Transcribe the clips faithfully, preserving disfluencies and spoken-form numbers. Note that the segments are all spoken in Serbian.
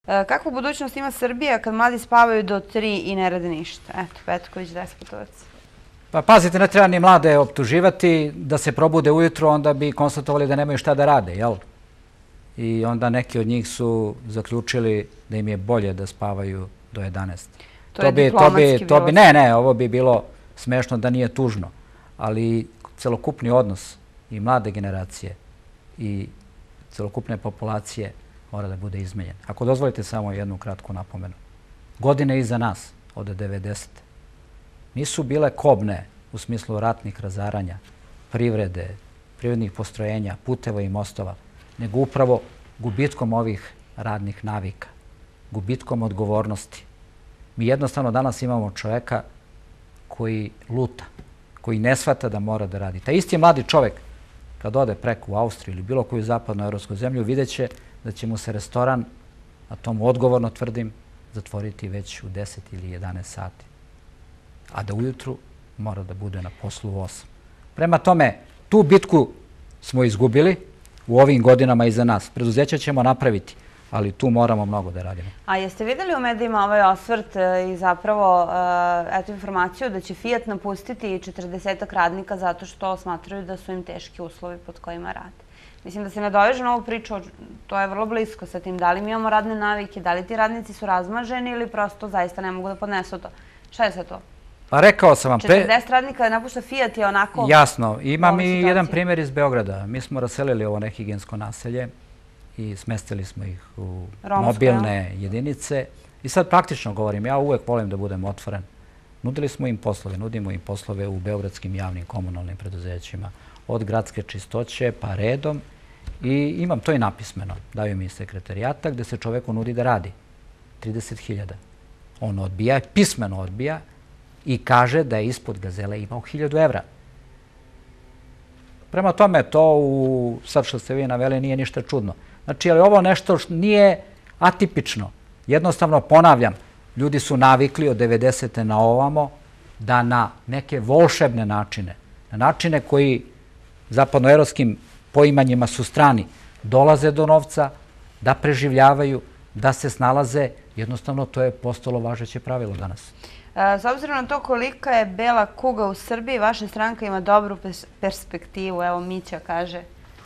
Kakvu budućnost ima Srbija kad mladi spavaju do tri i ne rade ništa? Eto, Petković Despotovac. Pa pazite, ne treba ni mlade optuživati da se probude ujutro, onda bi konstatovali da nemaju šta da rade, jel? I onda neki od njih su zaključili da im je bolje da spavaju do jedanaest. To je diplomatski bilo. Ne, ne, ovo bi bilo smešno da nije tužno, ali celokupni odnos i mlade generacije i celokupne populacije mora da bude izmenjen. Ako dozvolite samo jednu kratku napomenu. Godine iza nas, od devedesete, nisu bile kobne u smislu ratnih razaranja, privrede, privrednih postrojenja, puteva i mostova, nego upravo gubitkom ovih radnih navika, gubitkom odgovornosti. Mi jednostavno danas imamo čoveka koji luta, koji ne shvata da mora da radi. Taj isti mladi čovek, kad ode preko u Austriju ili bilo koju zapadnoevropsku zemlju, vidjet će da će mu se restoran, a to mu odgovorno tvrdim, zatvoriti već u deset ili jedanaest sati. A da ujutru mora da bude na poslu u osam. Prema tome, tu bitku smo izgubili u ovim godinama iza nas. Preduzeća ćemo napraviti, ali tu moramo mnogo da radimo. A jeste videli u medijima ovaj osvrt i zapravo eto informaciju da će Fiat napustiti četrdesetak radnika zato što smatraju da su im teški uslovi pod kojima rade? Mislim da se nadoveže na ovu priču, to je vrlo blisko sa tim. Da li mi imamo radne navike, da li ti radnici su razmaženi ili prosto zaista ne mogu da podnesu to? Šta je sve to? Pa rekao sam vam... četrdeset radnika napušta Fiat je onako... Jasno. Imam i jedan primjer iz Beograda. Mi smo raselili ovo nehigijensko naselje i smestili smo ih u mobilne jedinice. I sad praktično govorim, ja uvek volim da budem otvoren. Nudili smo im poslove, nudimo im poslove u beogradskim javnim komunalnim preduzećima. Od gradske čistoće pa redom. I imam to i napismeno. Daju mi sekretarijata gde se čoveku nudi da radi. trideset hiljada. On odbija, pismeno odbija i kaže da je ispod Gazele imao hiljadu evra. Prema tome, to u, sad što ste vi naveli, nije ništa čudno. Znači, ali ovo nešto nije atipično. Jednostavno, ponavljam, ljudi su navikli od devedesete na ovamo da na neke volšebne načine, na načine koji zapadnoevropskim poimanjima su strani, dolaze do novca, da preživljavaju, da se snalaze. Jednostavno, to je postalo važeće pravilo danas. S obzirom na to kolika je bela kuga u Srbiji, vaša stranka ima dobru perspektivu. Evo, Mića kaže.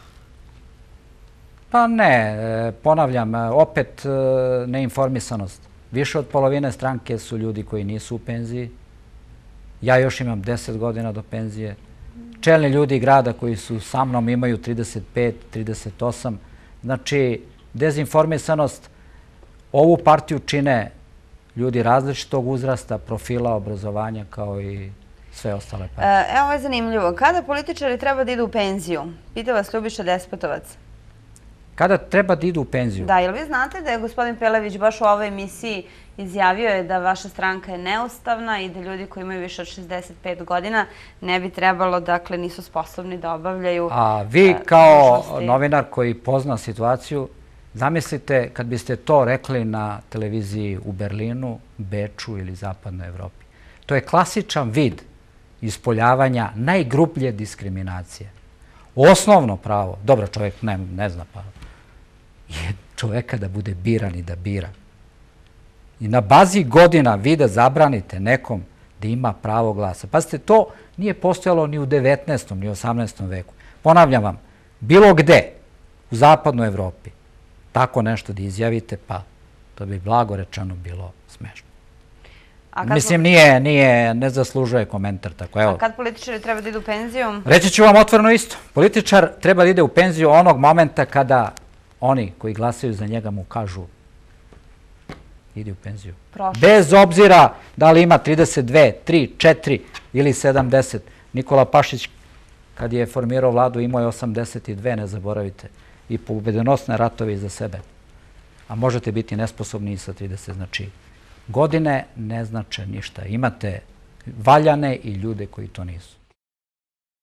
Pa ne, ponavljam, opet neinformisanost. Više od polovine stranke su ljudi koji nisu u penziji. Ja još imam deset godina do penzije. Čelni ljudi grada koji su sa mnom imaju trideset pet, trideset osam. Znači, dezinformisanost. Ovu partiju čine ljudi različitog uzrasta, profila, obrazovanja, kao i sve ostale partije. Evo, ovo je zanimljivo. Kada političari treba da idu u penziju? Pita vas Ljubiša Despotovac. Kada treba da idu u penziju? Da, jel vi znate da je gospodin Pelević baš u ovoj emisiji izjavio je da vaša stranka je neustavna i da ljudi koji imaju više od šezdeset pet godina ne bi trebalo, dakle, nisu sposobni da obavljaju... A vi kao novinar koji pozna situaciju, zamislite kad biste to rekli na televiziji u Berlinu, Beču ili Zapadnoj Evropi. To je klasičan vid ispoljavanja najgrublje diskriminacije. Osnovno pravo, dobro, čovjek ne zna pa, je čovjeka da bude biran i da bira. I na bazi godina vi da zabranite nekom da ima pravo glasa. Pazite, to nije postojalo ni u devetnaestom ni u osamnaestom veku. Ponavljam vam, bilo gde u Zapadnoj Evropi tako nešto da izjavite, pa to bi blago rečeno bilo smešno. Mislim, nije, ne zaslužuje komentar tako. A kad političari treba da idu u penziju? Reći ću vam otvoreno isto. Političar treba da ide u penziju onog momenta kada oni koji glasaju za njega mu kažu ide u penziju. Bez obzira da li ima trideset dve, tri, četiri ili sedamdeset. Nikola Pašić, kad je formirao vladu, imao je osamdeset dve, ne zaboravite. I pobedonosne ratove iza sebe. A možete biti nesposobni i sa trideset. Znači, godine ne znače ništa. Imate valjane i ljude koji to nisu.